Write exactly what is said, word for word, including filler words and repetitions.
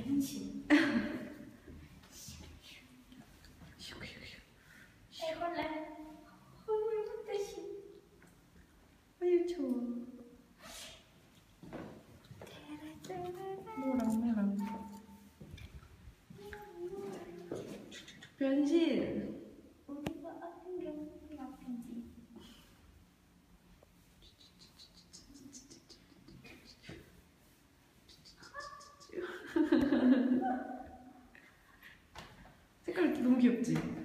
변신. 해볼래? 헐, 대신. 아유, 좋아. 뭐랑 뭐랑. 변신. 우리가 어떤 게 앞인지. 색깔 너무 귀엽지?